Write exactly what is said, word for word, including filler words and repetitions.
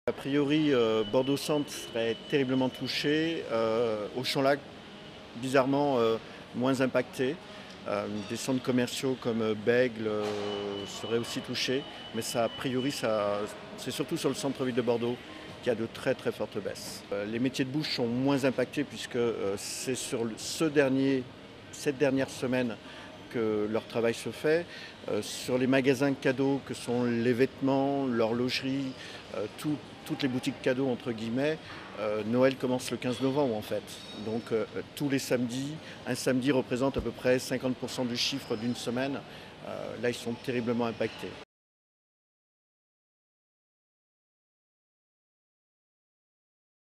A priori, euh, Bordeaux-Centre serait terriblement touché. Euh, Auchan-Lac, bizarrement, euh, moins impacté. Euh, des centres commerciaux comme euh, Bègle euh, seraient aussi touchés. Mais ça, a priori, ça, c'est surtout sur le centre-ville de Bordeaux qu'il y a de très très fortes baisses. Euh, les métiers de bouche sont moins impactés puisque euh, c'est sur le- ce dernier, cette dernière semaine que leur travail se fait. Euh, sur les magasins cadeaux que sont les vêtements, l'horlogerie, euh, tout- toutes les boutiques cadeaux entre guillemets, euh, Noël commence le quinze novembre en fait. Donc euh, tous les samedis, un samedi représente à peu près cinquante pour cent du chiffre d'une semaine. Euh, là ils sont terriblement impactés.